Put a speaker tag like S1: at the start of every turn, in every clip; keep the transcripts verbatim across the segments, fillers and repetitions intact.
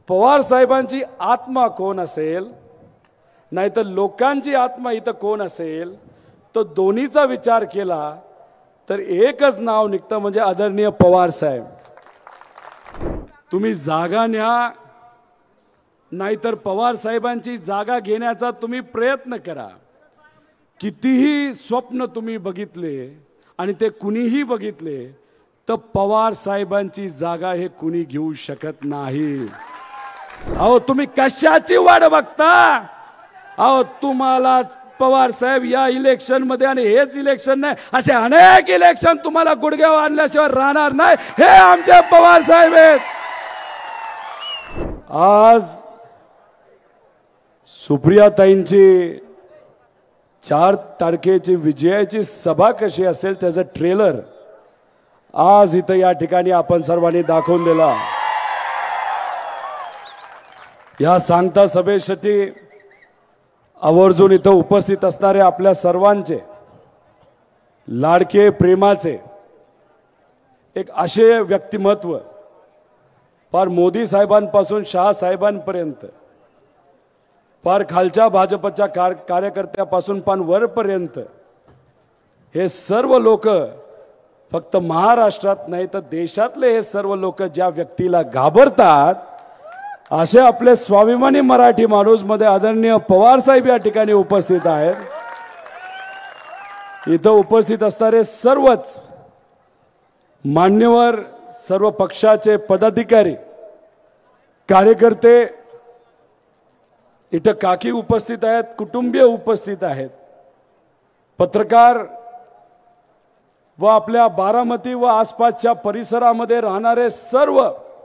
S1: पवार साहेबांची आत्मा कोण असेल नाहीतर लोकांची आत्मा इथं कोण असेल, तो दोन्हीचा विचार केला तर एकच नाव निघतं, म्हणजे आदरणीय पवार साहेब. तुम्ही जागा न्या नाहीतर पवार साहेबांची जागा घेण्याचा तुम्ही प्रयत्न करा. कितीही स्वप्न तुम्ही बघितले आणि ते कुणीही बघितले तर पवार साहेबांची जागा हे कुणी घेऊ शकत नाही. अहो तुम्ही कशाची वाट बघता? अहो तुम्हाला पवार साहेब या इलेक्शन मध्ये, आणि हेच इलेक्शन नाही, असे अनेक इलेक्शन तुम्हाला गुडघ्यावर आणल्याशिवाय राहणार नाही. हे आमचे पवार साहेब आहेत. आज सुप्रियाताईंची चार तारखेची विजयाची सभा कशी असेल त्याचं ट्रेलर आज इथं या ठिकाणी आपण सर्वांनी दाखवून दिला. या सांगता सभेसाठी आवर्जून इथं उपस्थित असणारे आपल्या सर्वांचे लाडके प्रेमाचे एक असे व्यक्तिमत्व, फार मोदी साहेबांपासून शहा साहेबांपर्यंत, फार खालच्या भाजपच्या कार कार्यकर्त्यापासून पण वरपर्यंत, हे सर्व लोक फक्त महाराष्ट्रात नाही तर देशातले हे सर्व लोक ज्या व्यक्तीला घाबरतात, असे आपले स्वाभिमानी मराठी माणूस मध्ये आदरणीय पवार साहेब या ठिकाणी उपस्थित आहेत. इथं उपस्थित असणारे सर्वच मान्यवर, सर्व पक्षाचे पदाधिकारी, कार्यकर्ते, इथं काकी उपस्थित आहेत, कुटुंबीय उपस्थित आहेत, पत्रकार व आपल्या बारामती व आसपासच्या परिसरामध्ये राहणारे सर्व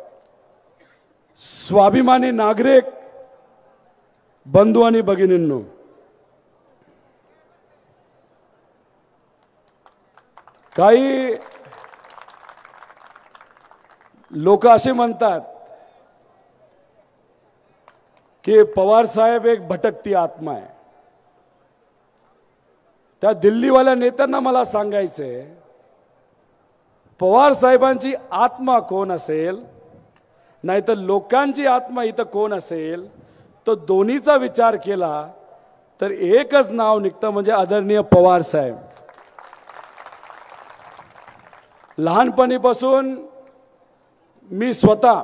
S1: स्वाभिमानी नागरिक बंधू आणि भगिनींनो, काही लोक असे म्हणतात की पवार साहेब एक भटकती आत्मा आहे. त्या दिल्लीवाल्या नेत्यांना मला सांगायचंय, पवार साहेबांची आत्मा कोण असेल नाहीतर लोकांची आत्मा इथं कोण असेल, तो दोन्हीचा विचार केला तर एकच नाव निघतं, म्हणजे आदरणीय पवार साहेब. लहानपणीपासून मी स्वतः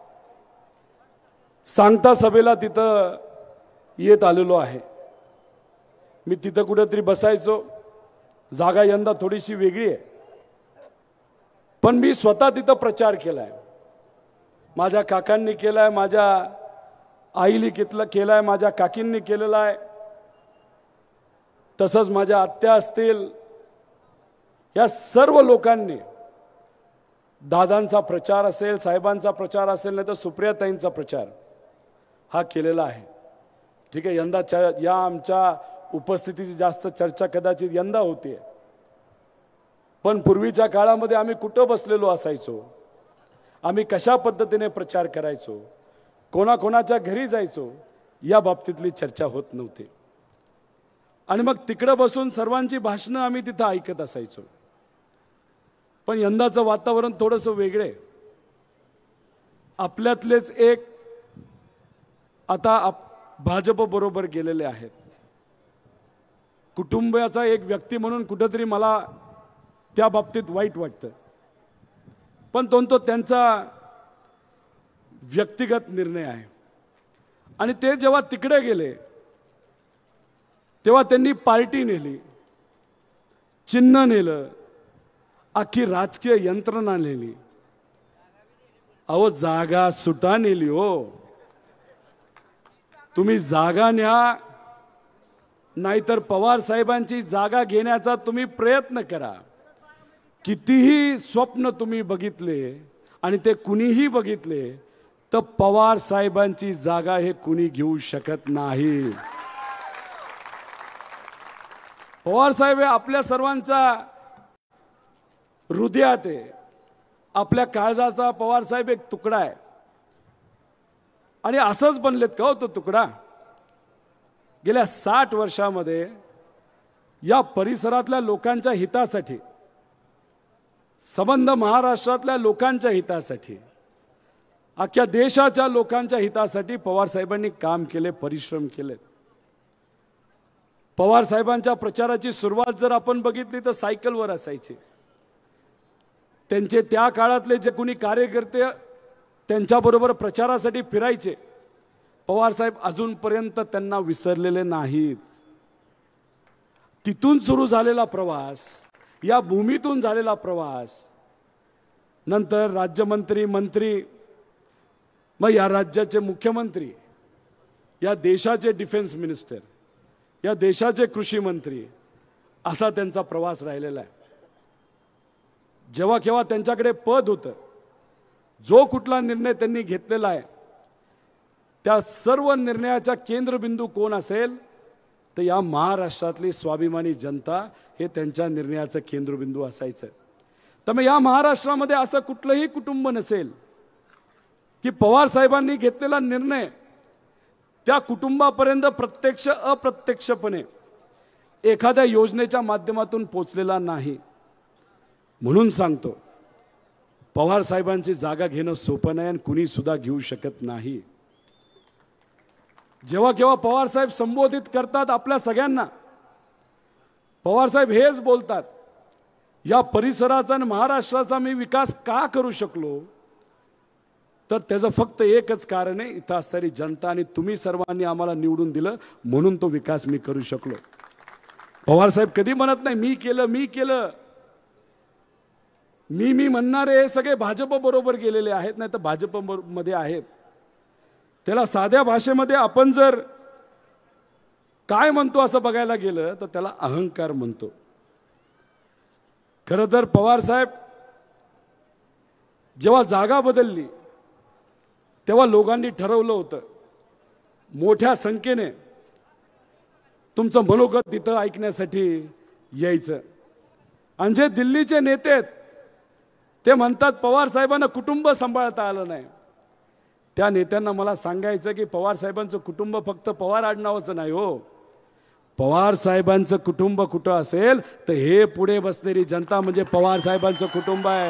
S1: सांगता सभेला तिथं येत आलेलो आहे. मी तिथं कुठेतरी बसायचो. जागा यंदा थोडीशी वेगळी आहे, पण मी स्वतः तिथं प्रचार केलाय. माझ्या काकांनी केलाय, माझ्या आईली कितला केलाय, माझ्या काकींनी केलेला आहे, तसंच माझ्या आत्या असतील, या सर्व लोकांनी दादांचा प्रचार असेल, साहेबांचा प्रचार असेल, नाही तर सुप्रियाताईंचा प्रचार हा केलेला आहे. ठीक आहे, यंदा या आमच्या उपस्थितीची जास्त चर्चा कदाचित यंदा होते, पण पूर्वीच्या काळामध्ये आम्ही कुठं बसलेलो असायचो, आम्ही कशा पद्धतीने प्रचार करायचो, कोणाकोणाच्या घरी जायचो, या बाबतीतली चर्चा होत नव्हती. आणि मग तिकडं बसून सर्वांची भाषणं आम्ही तिथं ऐकत असायचो. पण यंदाचं वातावरण थोडंसं वेगळे. आपल्यातलेच एक आता भाजप बरोबर गेलेले आहेत. कुटुंबाचा एक व्यक्ती म्हणून कुठेतरी मला त्या बाबतीत वाईट वाटतं, पण तो तो त्यांचा व्यक्तिगत निर्णय आहे. आणि ते जेव्हा तिकडे गेले तेव्हा त्यांनी पार्टी नेली, चिन्ह नेलं, अख्खी राजकीय यंत्रणा नेली. अहो जागा सुटा नेली हो. तुम्ही जागा न्या नाहीतर पवार साहेबांची जागा घेण्याचा तुम्ही प्रयत्न करा. कितीही स्वप्न तुम्ही बघितले आणि ते कुणीही बघितले तर पवार साहेबांची जागा हे कुणी घेऊ शकत नाही. पवार साहेब हे आपल्या सर्वांचा हृदयात आहे, आपल्या काळजाचा पवार साहेब एक तुकडा आहे. आणि असंच बनलेत का हो तो तुकडा? गेल्या साठ वर्षामध्ये या परिसरातल्या लोकांच्या हितासाठी, संबंध महाराष्ट्रातल्या लोकांच्या हितासाठी अख्ख्या देशाच्या लोकांच्या हितासाठी पवार साहेबांनी काम केले, परिश्रम केले। पवार साहेबांच्या प्रचाराची सुरुवात जर आपण बघितली तर सायकलवर असायची। त्यांचे त्या काळातले जे कोणी कार्यकर्ते त्यांच्याबरोबर प्रचारासाठी फिरायचे, पवार साहेब अजूनपर्यंत त्यांना विसरलेले नाहीत। तिथून सुरू झालेला प्रवास, या भूमीतून झालेला प्रवास, नंतर राज्यमंत्री, मंत्री, मग या राज्याचे मुख्यमंत्री, या देशाचे डिफेन्स मिनिस्टर, या देशाचे कृषी मंत्री, असा त्यांचा प्रवास राहिलेला आहे। जेव्हा केव्हा त्यांच्याकडे पद होतं, जो कुठला निर्णय त्यांनी घेतलेला आहे त्या सर्व निर्णयाचा केंद्रबिंदू कोण असेल तर या महाराष्ट्रातली स्वाभिमानी जनता हे त्यांच्या निर्णयाचं केंद्रबिंदू असायचं। त्यामुळे या महाराष्ट्रामध्ये असं कुठलंही कुटुंब नसेल की पवार साहेबांनी घेतलेला निर्णय त्या कुटुंबापर्यंत प्रत्यक्ष अप्रत्यक्षपणे एखाद्या योजनेच्या माध्यमातून पोचलेला नाही। म्हणून सांगतो, पवार साहेबांची जागा घेणं सोपं नाही आणि कुणी सुद्धा घेऊ शकत नाही। जेव्हा केव्हा पवार साहेब संबोधित करतात आपल्या सगळ्यांना, पवार साहेब हेच बोलतात, या परिसराचा आणि महाराष्ट्राचा मी विकास का करू शकलो तर त्याचं फक्त एकच कारण आहे, इथं असणारी जनता आणि तुम्ही सर्वांनी आम्हाला निवडून दिलं म्हणून तो विकास मी करू शकलो। पवार साहेब कधी म्हणत नाही मी केलं मी केलं, मी मी म्हणणारे हे सगळे भाजप बरोबर गेलेले आहेत, नाही तर भाजप मध्ये आहेत। त्याला साध्या भाषेमध्ये आपण जर काय म्हणतो असं बघायला गेलं तर त्याला अहंकार म्हणतो। खरं तर पवार साहेब जेव्हा जागा बदलली तेव्हा लोकांनी ठरवलं होतं मोठ्या संख्येने तुमचं मनोगत तिथं ऐकण्यासाठी यायचं। आणि जे दिल्लीचे नेते आहेत ते म्हणतात पवार साहेबांना कुटुंब सांभाळता आलं नाही। त्या नेत्यांना मला सांगायचं की पवार साहेबांचं कुटुंब फक्त पवार आडनावाचं नाही हो, पवार साहेबांचं कुटुंब कुठं असेल तर हे पुढे बसलेली जनता म्हणजे पवार साहेबांचं कुटुंब आहे।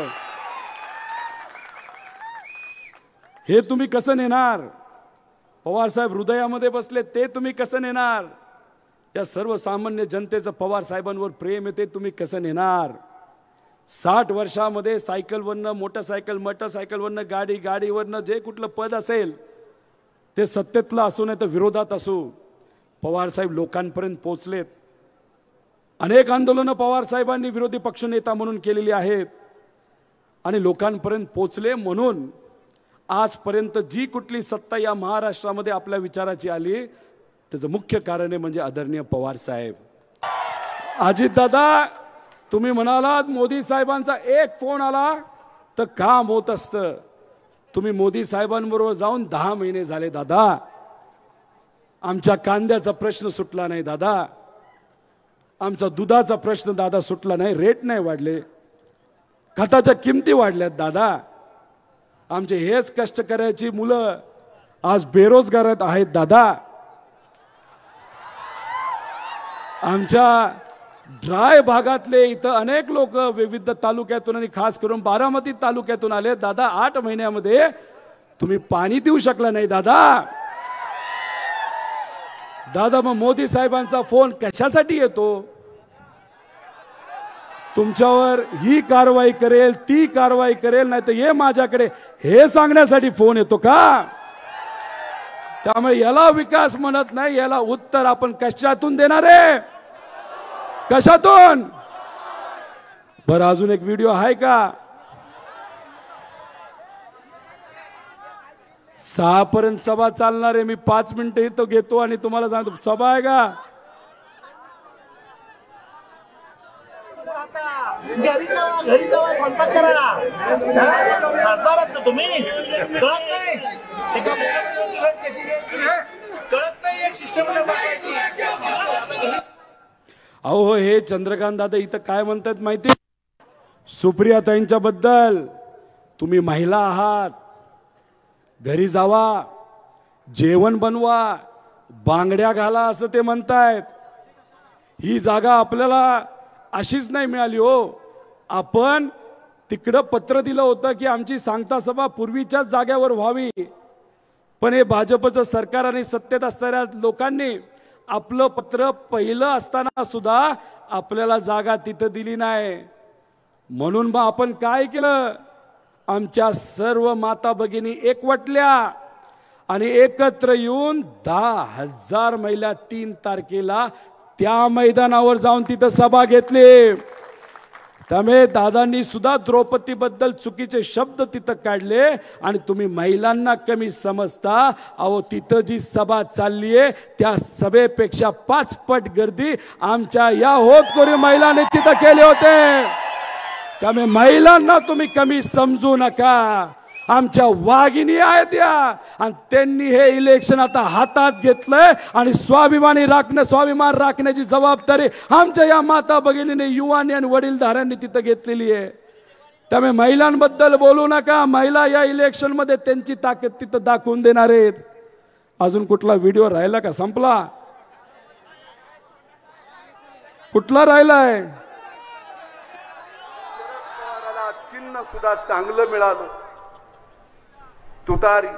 S1: हे तुम्ही कसं नेणार? पवार साहेब हृदयामध्ये बसले ते तुम्ही कसं नेणार? या सर्वसामान्य जनतेचं पवार साहेबांवर प्रेम आहे ते तुम्ही कसं नेणार? साठ वर्षामध्ये सायकलवरनं, मोटरसायकल मोटरसायकलवरनं, गाडी गाडीवरनं जे कुठलं पद असेल ते सत्तेतलं असो नाही तर विरोधात असो, पवार साहेब लोकांपर्यंत पोहोचलेत। अनेक आंदोलनं पवार साहेबांनी विरोधी पक्षनेता म्हणून केलेली आहेत आणि लोकांपर्यंत पोहोचले। म्हणून आजपर्यंत जी कुठली सत्ता या महाराष्ट्रामध्ये आपल्या विचाराची आली त्याचं मुख्य कारण आहे म्हणजे आदरणीय पवार साहेब। अजितदादा, तुम्ही म्हणालात मोदी साहेबांचा एक फोन आला तर काम होत असतं। तुम्ही मोदी साहेबांबरोबर जाऊन दहा महिने झाले दादा, आमच्या कांद्याचा प्रश्न सुटला नाही दादा, आमचा दुधाचा प्रश्न दादा सुटला नाही, रेट नाही वाढले, खताच्या किमती वाढल्यात दादा, आमचे हेच कष्टकऱ्याची मुलं आज बेरोजगार आहेत दादा, आमच्या ड्राय भागातले इथं अनेक लोक विविध तालुक्यातून आणि खास करून बारामती तालुक्यातून आले दादा, आठ महिन्यामध्ये तुम्ही पाणी देऊ शकला नाही दादा। दादा मग मोदी साहेबांचा फोन कशासाठी येतो? तुमच्यावर ही कारवाई करेल ती कारवाई करेल नाही तर ये माझ्याकडे हे सांगण्यासाठी फोन येतो का? त्यामुळे याला विकास म्हणत नाही, याला उत्तर आपण कशातून देणार आहे? कशातून? बरं अजून एक व्हिडिओ आहे का? सहा पर्यंत सभा चालणार आहे, मी पाच मिनिटं इथं घेतो आणि तुम्हाला सांगतो सभा आहे का?
S2: घरी जावा घरी जावा स्वयंपाक करा। खासदार आहात तुम्ही, कळत नाही एका मुख्यमंत्र्यांची कशी घ्यायची कळत नाही, एक सिस्टम बनवायची।
S1: अहो हे चंद्रकांत दादा इथं काय म्हणतात माहिती? सुप्रियाताईंच्या बद्दल, तुम्ही महिला आहात, घरी जावा, जेवण बनवा, बांगड्या घाला असं ते म्हणतायत। ही जागा आपल्याला अशीच नाही मिळाली हो, आपण तिकडं पत्र दिलं होतं की आमची सांगता सभा पूर्वीच्याच जाग्यावर व्हावी, पण हे भाजपचं सरकार आणि सत्तेत असणाऱ्या लोकांनी आपलं पत्र पहिलं असताना सुद्धा आपल्याला जागा तिथं दिली नाही. म्हणून मग आपण काय केलं, आमच्या सर्व माता भगिनी एकवटल्या आणि एकत्र येऊन दहा हजार महिला तीन तारखेला त्या मैदानावर जाऊन तिथं सभा घेतली. त्यामुळे दादांनी सुद्धा द्रौपदी बद्दल चुकीचे शब्द तिथं काढले आणि तुम्ही महिलांना कमी समजता. अहो तिथं जी सभा चालली आहे त्या सभेपेक्षा पाच पट गर्दी आमच्या या होतकरू महिलांनी तिथं केले होते. त्यामुळे महिलांना तुम्ही कमी समजू नका. आमच्या वाघिणी आहेत या, आणि त्यांनी हे इलेक्शन आता हातात घेतलंय आणि स्वाभिमानी राखणं स्वाभिमान राखण्याची जबाबदारी आमच्या या माता भगिनीने युवांनी आणि वडीलधाऱ्यांनी तिथं घेतलेली आहे. त्यामुळे महिलांबद्दल बोलू नका. महिला या इलेक्शन मध्ये त्यांची ताकद तिथं दाखवून देणार आहेत. अजून कुठला व्हिडिओ राहिला का? संपला? कुठला राहिलाय?
S3: चिन्ह सुद्धा चांगलं मिळालं. तुतारी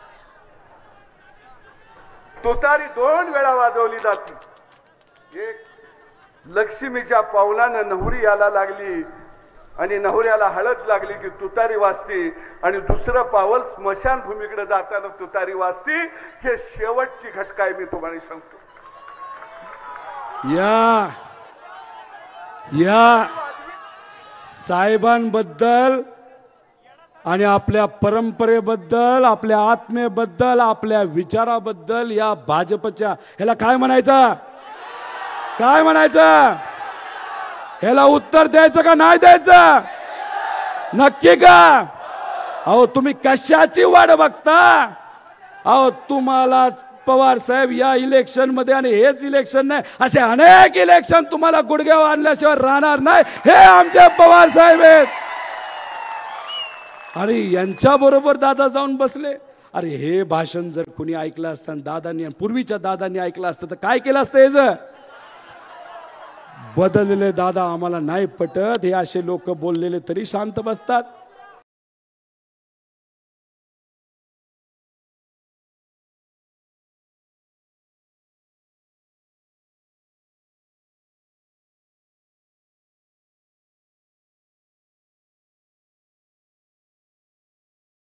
S3: तुतारी दोन वेळा वाजवली जाते. एक लक्ष्मीच्या पावलानं नहुरी याला लागली आणि नहुऱ्याला हळद लागली की तुतारी वाजते, आणि दुसरं पावल स्मशानभूमीकडे जाताना तुतारी वाजते. हे शेवटची घटका आहे, मी तुम्हाला सांगतो.
S1: या या साहेबांबद्दल आणि आपल्या परंपरेबद्दल, आपल्या आत्मेबद्दल, आपल्या विचाराबद्दल या भाजपच्या ह्याला काय म्हणायचं? काय म्हणायचं? ह्याला उत्तर द्यायचं का नाही द्यायचं? नक्की का? अहो तुम्ही कशाची वाट बघता? अहो तुम्हाला पवार साहेब या इलेक्शन मध्ये, आणि हेच इलेक्शन नाही, असे अनेक इलेक्शन तुम्हाला गुडघ्यावर आणल्याशिवाय राहणार नाही. हे आमचे पवार साहेब आहेत. आणि यांच्या बरोबर दादा जाऊन बसले. अरे हे भाषण जर कुणी ऐकलं असतं, दादांनी पूर्वीच्या दादांनी ऐकलं असतं तर काय केलं असतं? हेच बदललेले दादा आम्हाला नाही पटत, हे असे लोक बोललेले तरी शांत बसतात.